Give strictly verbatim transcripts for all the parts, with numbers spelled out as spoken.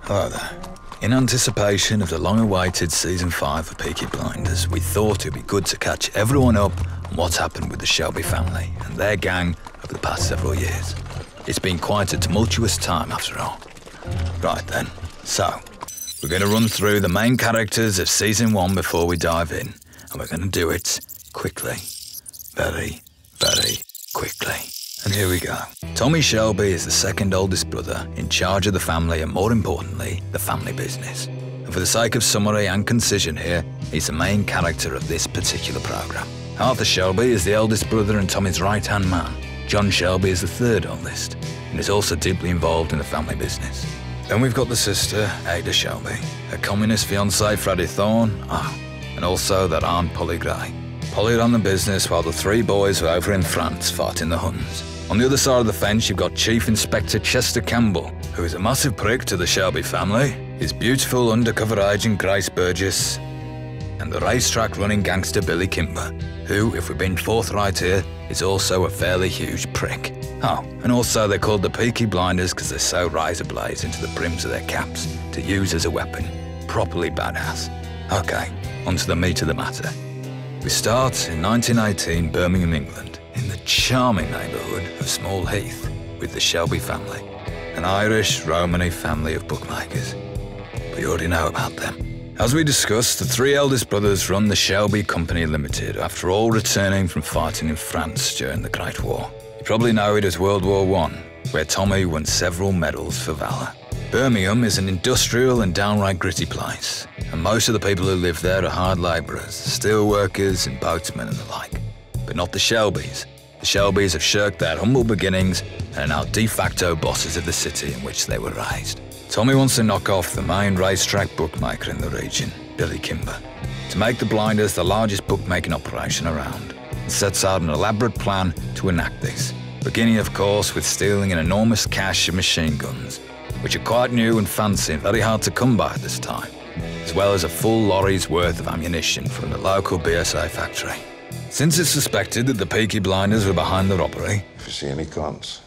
Hello there. In anticipation of the long-awaited Season five of Peaky Blinders, we thought it'd be good to catch everyone up on what's happened with the Shelby family and their gang over the past several years. It's been quite a tumultuous time after all. Right then, so, we're going to run through the main characters of Season one before we dive in, and we're going to do it quickly. Very, very quickly. And here we go. Tommy Shelby is the second oldest brother in charge of the family and, more importantly, the family business. And for the sake of summary and concision here, he's the main character of this particular programme. Arthur Shelby is the eldest brother and Tommy's right-hand man. John Shelby is the third oldest and is also deeply involved in the family business. Then we've got the sister, Ada Shelby, her communist fiancé, Freddie Thorne, oh, and also their aunt, Polly Gray. Polly ran the business while the three boys were over in France fighting the Huns. On the other side of the fence, you've got Chief Inspector Chester Campbell, who is a massive prick to the Shelby family, his beautiful undercover agent Grace Burgess, and the racetrack running gangster Billy Kimber, who, if we're being forthright here, is also a fairly huge prick. Oh, and also they're called the Peaky Blinders because they're so razor blades into the brims of their caps to use as a weapon. Properly badass. Okay, on to the meat of the matter. We start in nineteen eighteen, Birmingham, England, in the charming neighbourhood of Small Heath with the Shelby family, an Irish Romany family of bookmakers. But you already know about them. As we discussed, the three eldest brothers run the Shelby Company Limited after all returning from fighting in France during the Great War. You probably know it as World War One, where Tommy won several medals for valour. Birmingham is an industrial and downright gritty place, and most of the people who live there are hard labourers, steel workers and boatmen and the like. But not the Shelbys. The Shelbys have shirked their humble beginnings and are now de facto bosses of the city in which they were raised. Tommy wants to knock off the main racetrack bookmaker in the region, Billy Kimber, to make the Blinders the largest bookmaking operation around, and sets out an elaborate plan to enact this, beginning of course with stealing an enormous cache of machine guns, which are quite new and fancy and very hard to come by at this time, as well as a full lorry's worth of ammunition from the local B S A factory. Since it's suspected that the Peaky Blinders were behind the robbery, if you see any guns,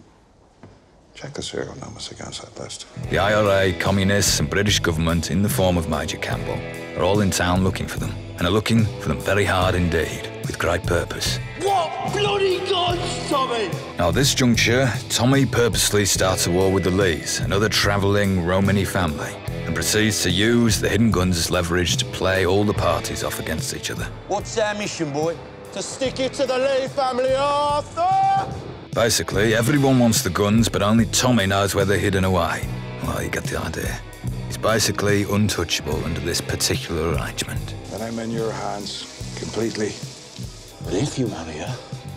check the serial numbers against that list. The I R A, communists and British government in the form of Major Campbell are all in town looking for them, and are looking for them very hard indeed, with great purpose. What bloody guns, Tommy? Now at this juncture, Tommy purposely starts a war with the Lees, another travelling Romany family, and proceeds to use the hidden guns as leverage to play all the parties off against each other. What's our mission, boy? To stick it to the Lee family, Arthur! Basically, everyone wants the guns, but only Tommy knows where they're hidden away. Well, you get the idea. He's basically untouchable under this particular arrangement. Then I'm in your hands, completely. But if you marry her,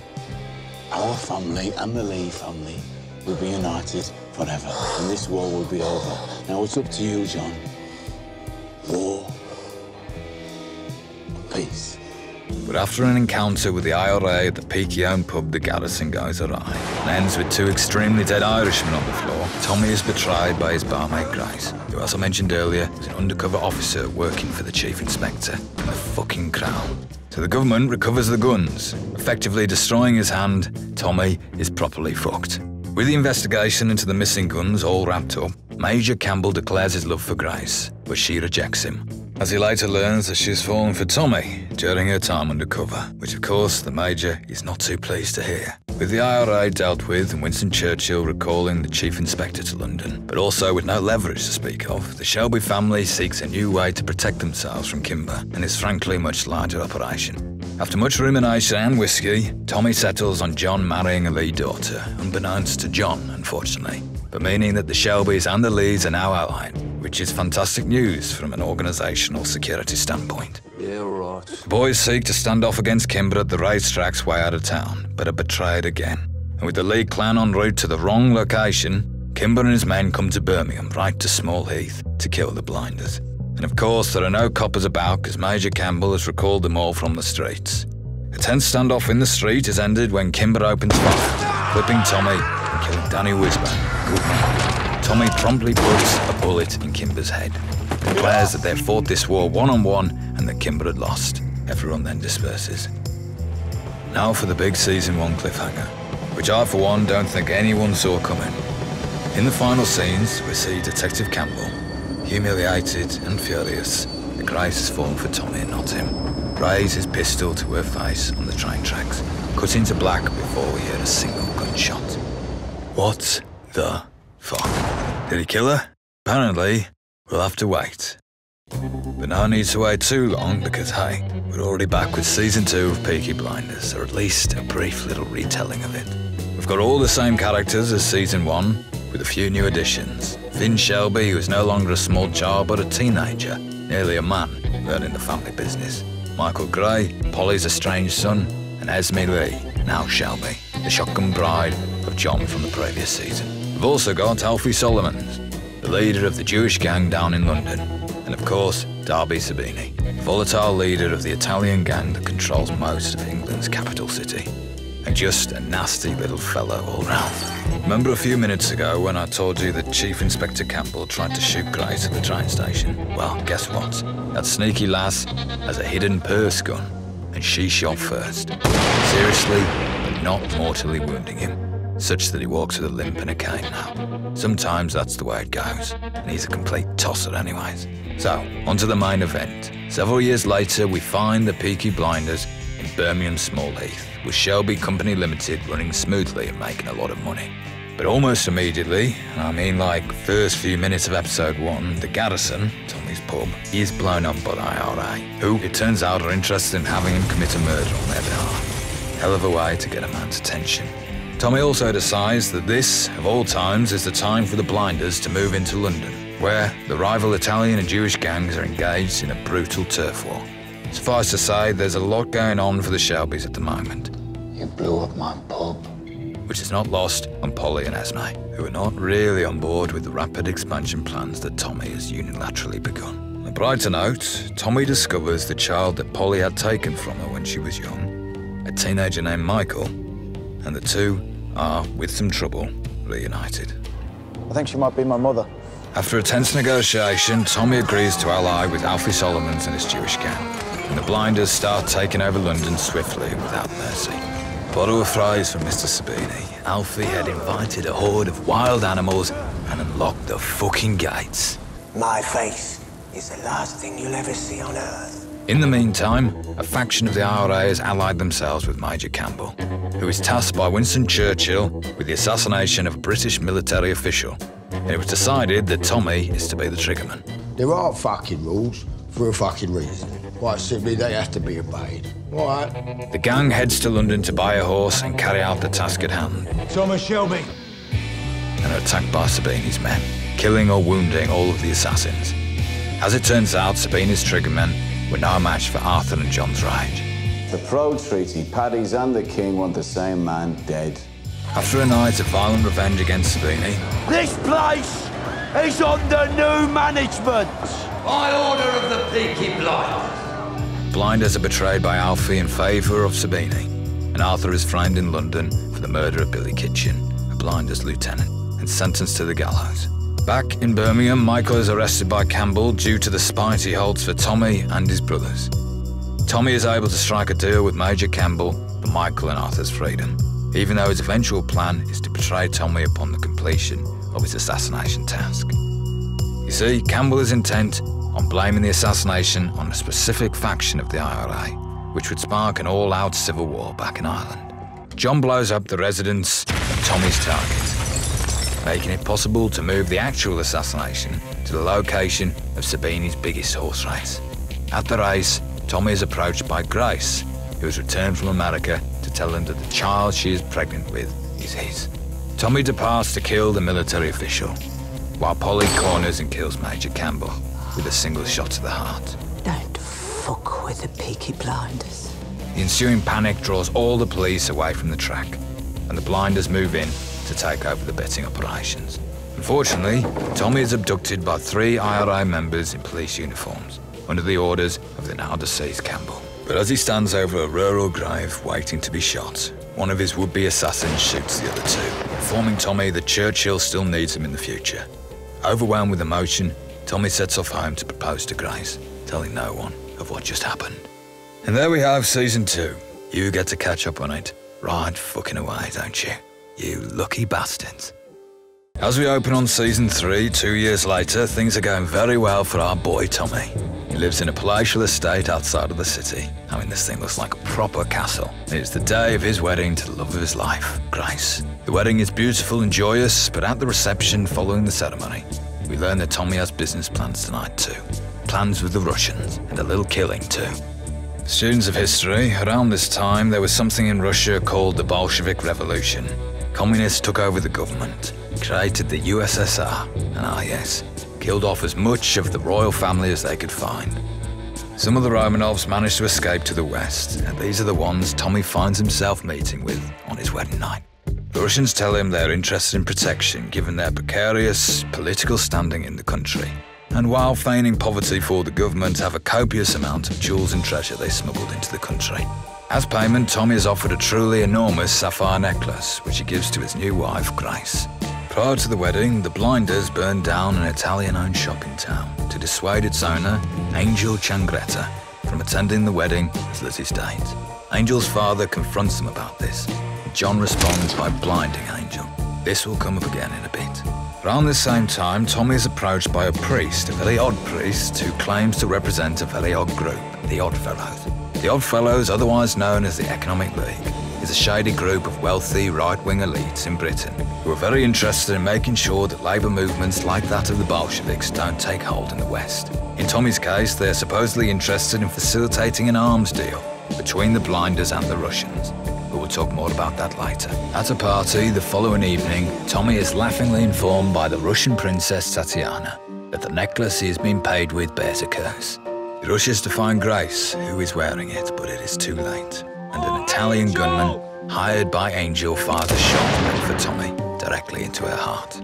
our family and the Lee family will be united forever, and this war will be over. Now it's up to you, John. War. Peace. But after an encounter with the I R A at the Peaky-owned pub, the garrison goes awry, and ends with two extremely dead Irishmen on the floor. Tommy is betrayed by his barmate Grace, who, as I mentioned earlier, is an undercover officer working for the Chief Inspector and the fucking Crown. So the government recovers the guns, effectively destroying his hand. Tommy is properly fucked. With the investigation into the missing guns all wrapped up, Major Campbell declares his love for Grace, but she rejects him, as he later learns that she's fallen for Tommy during her time undercover, which of course the Major is not too pleased to hear. With the I R A dealt with and Winston Churchill recalling the Chief Inspector to London, but also with no leverage to speak of, the Shelby family seeks a new way to protect themselves from Kimber and his frankly much larger operation. After much rumination and whiskey, Tommy settles on John marrying a Lee daughter, unbeknownst to John, unfortunately, but meaning that the Shelbys and the Lees are now allied, which is fantastic news from an organisational security standpoint. Yeah, right. The boys seek to stand off against Kimber at the racetracks way out of town, but are betrayed again. And with the Lee clan en route to the wrong location, Kimber and his men come to Birmingham, right to Small Heath, to kill the Blinders. And of course, there are no coppers about because Major Campbell has recalled them all from the streets. A tense standoff in the street is ended when Kimber opens fire, flipping Tommy and killing Danny Wisburn. Good man. Tommy promptly puts a bullet in Kimber's head, declares that they've fought this war one-on-one and that Kimber had lost. Everyone then disperses. Now for the big Season one cliffhanger, which I for one don't think anyone saw coming. In the final scenes, we see Detective Campbell, humiliated and furious that Grace has fallen for Tommy and not him, raise his pistol to her face on the train tracks, cut into black before we hear a single gunshot. What the fuck? Did he kill her? Apparently, we'll have to wait. But no need to wait too long because, hey, we're already back with season two of Peaky Blinders, or at least a brief little retelling of it. We've got all the same characters as season one, with a few new additions. Finn Shelby, who is no longer a small child but a teenager, nearly a man, learning the family business. Michael Gray, Polly's estranged son, and Esme Lee, now Shelby, the shotgun bride of John from the previous season. We've also got Alfie Solomons, the leader of the Jewish gang down in London, and of course, Darby Sabini, volatile leader of the Italian gang that controls most of England's capital city. And just a nasty little fellow all round. Remember a few minutes ago when I told you that Chief Inspector Campbell tried to shoot Grace at the train station? Well, guess what? That sneaky lass has a hidden purse gun, and she shot first. Seriously, but not mortally wounding him, such that he walks with a limp and a cane now. Sometimes that's the way it goes, and he's a complete tosser anyways. So, on to the main event. Several years later, we find the Peaky Blinders in Birmingham Small Heath, with Shelby Company Limited running smoothly and making a lot of money. But almost immediately, I mean like first few minutes of episode one, the Garrison, Tommy's pub, is blown up by the I R A, who, it turns out, are interested in having him commit a murder on their behalf. Hell of a way to get a man's attention. Tommy also decides that this, of all times, is the time for the Blinders to move into London, where the rival Italian and Jewish gangs are engaged in a brutal turf war. Suffice to say, there's a lot going on for the Shelbys at the moment. You blew up my pub. Which is not lost on Polly and Esme, who are not really on board with the rapid expansion plans that Tommy has unilaterally begun. A brighter note, Tommy discovers the child that Polly had taken from her when she was young, a teenager named Michael, and the two are, with some trouble, reunited. I think she might be my mother. After a tense negotiation, Tommy agrees to ally with Alfie Solomons and his Jewish gang, and the Blinders start taking over London swiftly and without mercy. Borrow a phrase from Mister Sabini, Alfie had invited a horde of wild animals and unlocked the fucking gates. My face is the last thing you'll ever see on Earth. In the meantime, a faction of the I R A has allied themselves with Major Campbell, who is tasked by Winston Churchill with the assassination of a British military official. And it was decided that Tommy is to be the triggerman. There are fucking rules for a fucking reason. Quite simply, they have to be obeyed. All right. The gang heads to London to buy a horse and carry out the task at hand. Tommy Shelby. And are attacked by Sabini's men, killing or wounding all of the assassins. As it turns out, Sabini's triggermen were no match for Arthur and John's rage. The pro-treaty Paddies and the King want the same man dead. After a night of violent revenge against Sabini, This place is under new management. By order of the Peaky Blinders. Blinders are betrayed by Alfie in favour of Sabini, and Arthur is framed in London for the murder of Billy Kitchen, a Blinders lieutenant, and sentenced to the gallows. Back in Birmingham, Michael is arrested by Campbell due to the spite he holds for Tommy and his brothers. Tommy is able to strike a deal with Major Campbell for Michael and Arthur's freedom, even though his eventual plan is to betray Tommy upon the completion of his assassination task. You see, Campbell is intent on blaming the assassination on a specific faction of the I R A, which would spark an all-out civil war back in Ireland. John blows up the residence of Tommy's target, making it possible to move the actual assassination to the location of Sabini's biggest horse race. At the race, Tommy is approached by Grace, who has returned from America to tell him that the child she is pregnant with is his. Tommy departs to kill the military official, while Polly corners and kills Major Campbell with a single shot to the heart. Don't fuck with the Peaky Blinders. The ensuing panic draws all the police away from the track, and the Blinders move in to take over the betting operations. Unfortunately, Tommy is abducted by three I R A members in police uniforms, under the orders of the now deceased Campbell. But as he stands over a rural grave waiting to be shot, one of his would-be assassins shoots the other two, informing Tommy that Churchill still needs him in the future. Overwhelmed with emotion, Tommy sets off home to propose to Grace, telling no one of what just happened. And there we have season two. You get to catch up on it right fucking away, don't you? You lucky bastards. As we open on season three, two years later, things are going very well for our boy Tommy. He lives in a palatial estate outside of the city. I mean, this thing looks like a proper castle. It's the day of his wedding to the love of his life, Grace. The wedding is beautiful and joyous, but at the reception following the ceremony, we learn that Tommy has business plans tonight too. Plans with the Russians, and a little killing too. Students of history, around this time there was something in Russia called the Bolshevik Revolution. Communists took over the government, created the U S S R, and ah yes, killed off as much of the royal family as they could find. Some of the Romanovs managed to escape to the west, and these are the ones Tommy finds himself meeting with on his wedding night. The Russians tell him they're interested in protection given their precarious political standing in the country, and while feigning poverty for the government, have a copious amount of jewels and treasure they smuggled into the country. As payment, Tommy is offered a truly enormous sapphire necklace, which he gives to his new wife, Grace. Prior to the wedding, the Blinders burned down an Italian-owned shop in town to dissuade its owner, Angel Changretta, from attending the wedding as Lizzie's date. Angel's father confronts them about this. John responds by blinding Angel. This will come up again in a bit. Around this same time, Tommy is approached by a priest, a very odd priest, who claims to represent a very odd group, the Oddfellows. The Oddfellows, otherwise known as the Economic League, is a shady group of wealthy right-wing elites in Britain who are very interested in making sure that labour movements like that of the Bolsheviks don't take hold in the West. In Tommy's case, they are supposedly interested in facilitating an arms deal between the Blinders and the Russians, but we'll talk more about that later. At a party the following evening, Tommy is laughingly informed by the Russian princess Tatiana that the necklace he has been paid with bears a curse. He rushes to find Grace, who is wearing it, but it is too late, and an Italian gunman hired by Angel fires a shot meant for Tommy directly into her heart.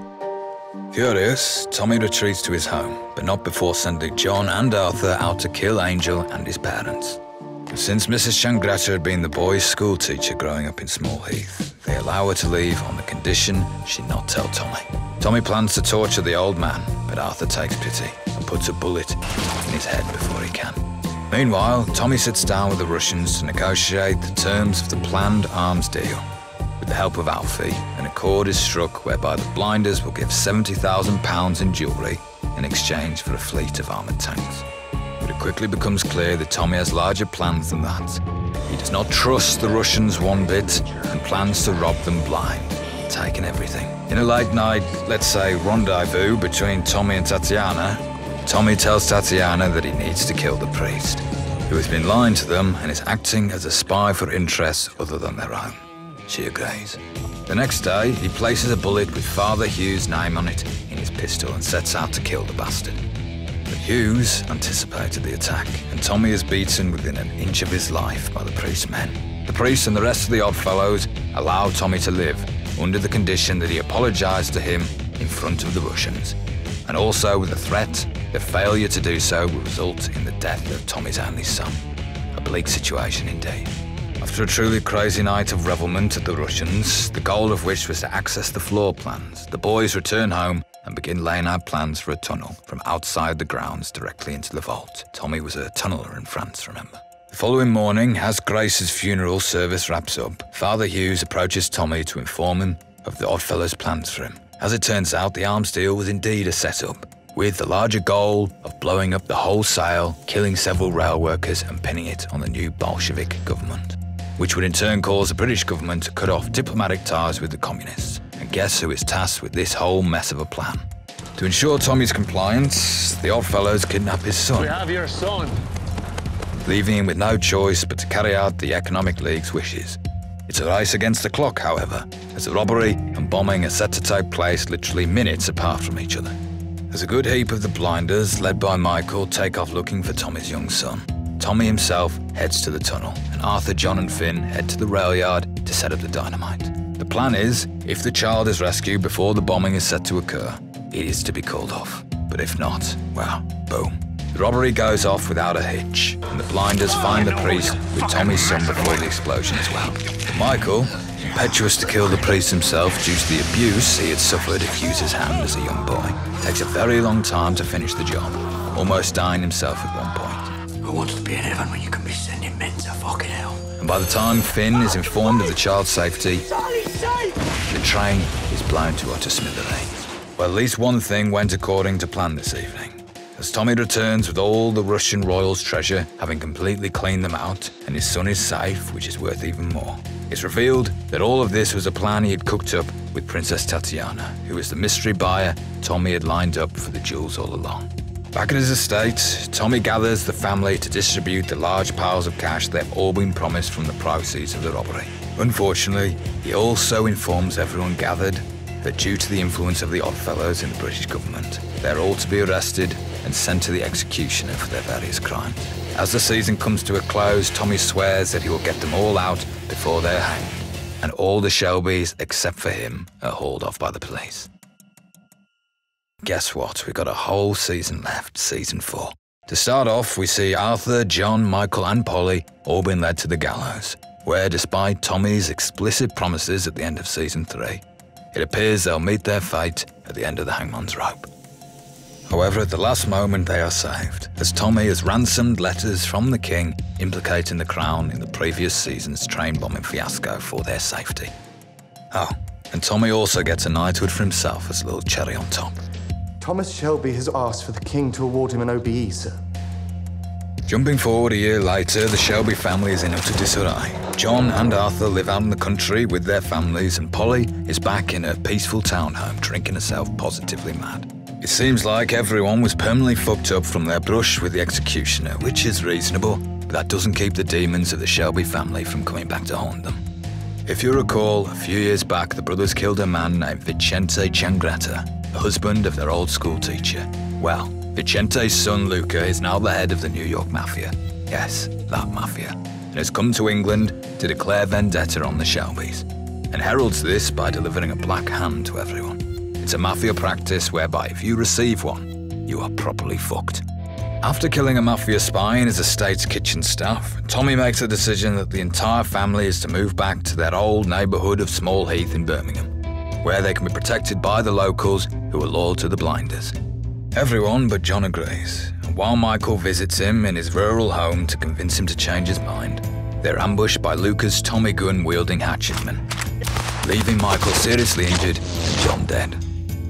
Furious, Tommy retreats to his home, but not before sending John and Arthur out to kill Angel and his parents. Since Missus Changretta had been the boy's school teacher growing up in Small Heath, they allow her to leave on the condition she not tell Tommy. Tommy plans to torture the old man, but Arthur takes pity and puts a bullet in his head before he can. Meanwhile, Tommy sits down with the Russians to negotiate the terms of the planned arms deal. With the help of Alfie, an accord is struck whereby the Blinders will give seventy thousand pounds in jewellery in exchange for a fleet of armoured tanks. But it quickly becomes clear that Tommy has larger plans than that. He does not trust the Russians one bit and plans to rob them blind, taking everything. In a late night, let's say rendezvous between Tommy and Tatiana, Tommy tells Tatiana that he needs to kill the priest, who has been lying to them and is acting as a spy for interests other than their own. She agrees. The next day, he places a bullet with Father Hugh's name on it in his pistol and sets out to kill the bastard. But Hughes anticipated the attack, and Tommy is beaten within an inch of his life by the priest's men. The priest and the rest of the Oddfellows allow Tommy to live, under the condition that he apologised to him in front of the Russians, and also with the threat that failure to do so will result in the death of Tommy's only son. A bleak situation indeed. After a truly crazy night of revelment at the Russians, the goal of which was to access the floor plans, the boys return home and begin laying out plans for a tunnel from outside the grounds directly into the vault. Tommy was a tunneler in France, remember. The following morning, as Grace's funeral service wraps up, Father Hughes approaches Tommy to inform him of the Oddfellows' plans for him. As it turns out, the arms deal was indeed a setup, with the larger goal of blowing up the wholesale, killing several rail workers and pinning it on the new Bolshevik government, which would in turn cause the British government to cut off diplomatic ties with the communists. And guess who is tasked with this whole mess of a plan? To ensure Tommy's compliance, the Oddfellows kidnap his son. We have your son. Leaving him with no choice but to carry out the Economic League's wishes. It's a race against the clock, however, as the robbery and bombing are set to take place literally minutes apart from each other. As a good heap of the Blinders, led by Michael, take off looking for Tommy's young son, Tommy himself heads to the tunnel, and Arthur, John and Finn head to the rail yard to set up the dynamite. The plan is, if the child is rescued before the bombing is set to occur, it is to be called off. But if not, well, boom. The robbery goes off without a hitch, and the Blinders find the priest with Tommy's son before the explosion as well. But Michael, impetuous to kill the priest himself due to the abuse he had suffered at Hughes's hand as a young boy, takes a very long time to finish the job, almost dying himself at one point. Who wants to be in heaven when you can be sending men to fucking hell? And by the time Finn is informed of the child's safety, the train is blown to utter smithereens. Well, at least one thing went according to plan this evening. As Tommy returns with all the Russian royals' treasure, having completely cleaned them out, and his son is safe, which is worth even more. It's revealed that all of this was a plan he had cooked up with Princess Tatiana, who was the mystery buyer Tommy had lined up for the jewels all along. Back at his estate, Tommy gathers the family to distribute the large piles of cash they've all been promised from the proceeds of the robbery. Unfortunately, he also informs everyone gathered that due to the influence of the Oddfellows in the British government, they're all to be arrested and sent to the executioner for their various crimes. As the season comes to a close, Tommy swears that he will get them all out before they're hanged, and all the Shelbys, except for him, are hauled off by the police. Guess what? We've got a whole season left, season four. To start off, we see Arthur, John, Michael and Polly all being led to the gallows, where despite Tommy's explicit promises at the end of season three, it appears they'll meet their fate at the end of the hangman's rope. However, at the last moment they are saved, as Tommy has ransomed letters from the king implicating the crown in the previous season's train bombing fiasco for their safety. Oh, and Tommy also gets a knighthood for himself as a little cherry on top. Thomas Shelby has asked for the king to award him an O B E, sir. Jumping forward a year later, the Shelby family is in utter disarray. John and Arthur live out in the country with their families, and Polly is back in her peaceful townhome drinking herself positively mad. It seems like everyone was permanently fucked up from their brush with the executioner, which is reasonable, but that doesn't keep the demons of the Shelby family from coming back to haunt them. If you recall, a few years back the brothers killed a man named Vicente Ciangretta, the husband of their old school teacher. Well, Vicente's son Luca is now the head of the New York Mafia. Yes, that mafia. And has come to England to declare vendetta on the Shelbys, and heralds this by delivering a black hand to everyone. It's a mafia practice whereby if you receive one, you are properly fucked. After killing a mafia spy in his estate's kitchen staff, Tommy makes a decision that the entire family is to move back to their old neighbourhood of Small Heath in Birmingham, where they can be protected by the locals who are loyal to the Blinders. Everyone but John agrees, and while Michael visits him in his rural home to convince him to change his mind, they're ambushed by Luca's Tommy gun-wielding hatchetman, leaving Michael seriously injured and John dead.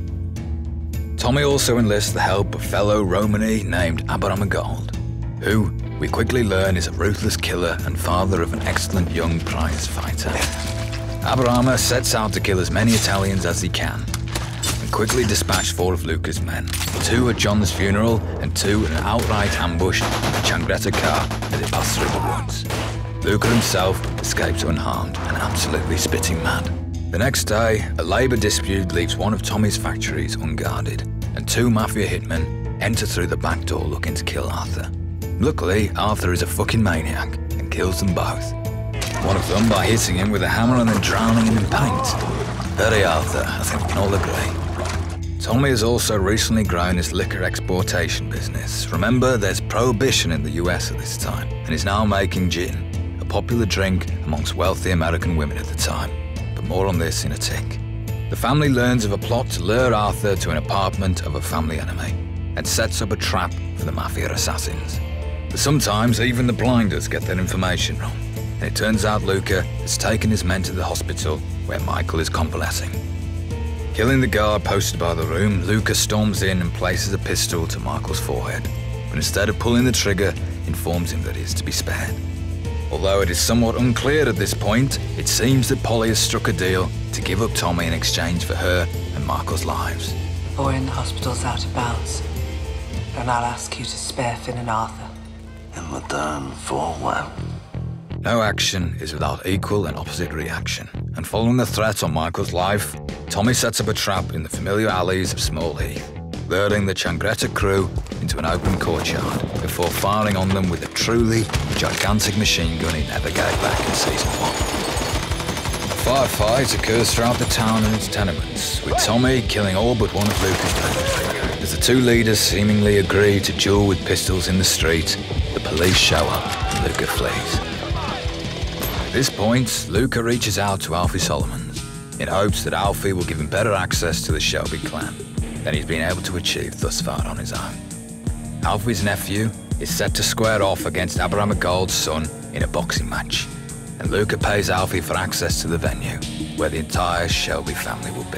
Tommy also enlists the help of fellow Romany named Abraham Gold, who we quickly learn is a ruthless killer and father of an excellent young prize fighter. Abraham sets out to kill as many Italians as he can, and quickly dispatch four of Luca's men, two at John's funeral and two in an outright ambush of the Ciangretta car as it passed through the woods. Luca himself escapes unharmed and absolutely spitting mad. The next day, a labour dispute leaves one of Tommy's factories unguarded, and two mafia hitmen enter through the back door looking to kill Arthur. Luckily, Arthur is a fucking maniac and kills them both. One of them by hitting him with a hammer and then drowning him in paint. Very Arthur, I think we can all agree. Tommy has also recently grown his liquor exportation business. Remember, there's prohibition in the U S at this time, and is now making gin, a popular drink amongst wealthy American women at the time. But more on this in a tick. The family learns of a plot to lure Arthur to an apartment of a family enemy, and sets up a trap for the mafia assassins. But sometimes even the Blinders get their information wrong, and it turns out Luca has taken his men to the hospital where Michael is convalescing. Killing the guard posted by the room, Luca storms in and places a pistol to Michael's forehead, but instead of pulling the trigger, informs him that he is to be spared. Although it is somewhat unclear at this point, it seems that Polly has struck a deal to give up Tommy in exchange for her and Michael's lives. The boy in the hospital's out of bounds, and I'll ask you to spare Finn and Arthur. In return for what? No action is without equal and opposite reaction, and following the threat on Michael's life, Tommy sets up a trap in the familiar alleys of Small Heath, luring the Ciangretta crew into an open courtyard before firing on them with a truly gigantic machine gun he never gave back in season one. A firefight occurs throughout the town and its tenements, with Tommy killing all but one of Luca's men. As the two leaders seemingly agree to duel with pistols in the street, the police show up and Luca flees. At this point, Luca reaches out to Alfie Solomons in hopes that Alfie will give him better access to the Shelby clan than he's been able to achieve thus far on his own. Alfie's nephew is set to square off against Abraham Gold's son in a boxing match, and Luca pays Alfie for access to the venue, where the entire Shelby family will be.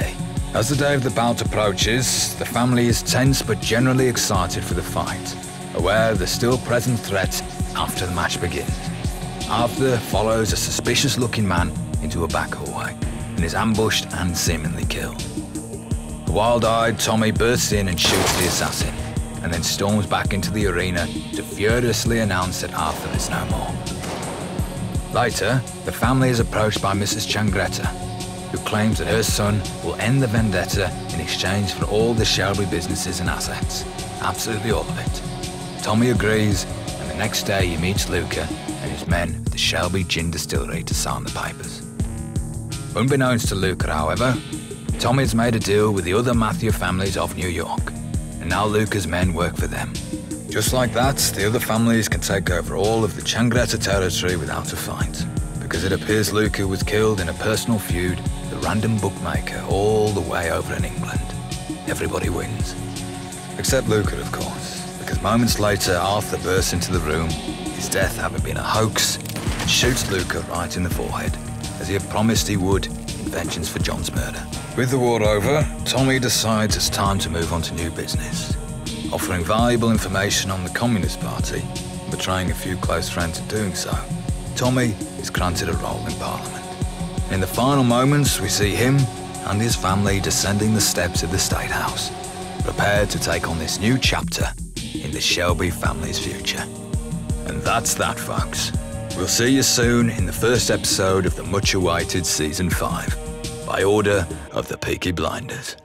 As the day of the bout approaches, the family is tense but generally excited for the fight, aware of the still present threat after the match begins. Arthur follows a suspicious-looking man into a back hallway and is ambushed and seemingly killed. The wild-eyed Tommy bursts in and shoots the assassin, and then storms back into the arena to furiously announce that Arthur is no more. Later, the family is approached by Missus Changretta, who claims that her son will end the vendetta in exchange for all the Shelby businesses and assets. Absolutely all of it. Tommy agrees, and the next day he meets Luca and his men at the Shelby Gin Distillery to sign the papers. Unbeknownst to Luca, however, Tommy has made a deal with the other Mafia families of New York, and now Luca's men work for them. Just like that, the other families can take over all of the Changretta territory without a fight, because it appears Luca was killed in a personal feud with a random bookmaker all the way over in England. Everybody wins. Except Luca, of course, because moments later Arthur bursts into the room, his death having been a hoax, and shoots Luca right in the forehead, as he had promised he would in vengeance for John's murder. With the war over, Tommy decides it's time to move on to new business, offering valuable information on the Communist Party, and betraying a few close friends in doing so. Tommy is granted a role in Parliament. In the final moments, we see him and his family descending the steps of the State House, prepared to take on this new chapter in the Shelby family's future. And that's that, folks. We'll see you soon in the first episode of the much-awaited Season five, by order of the Peaky Blinders.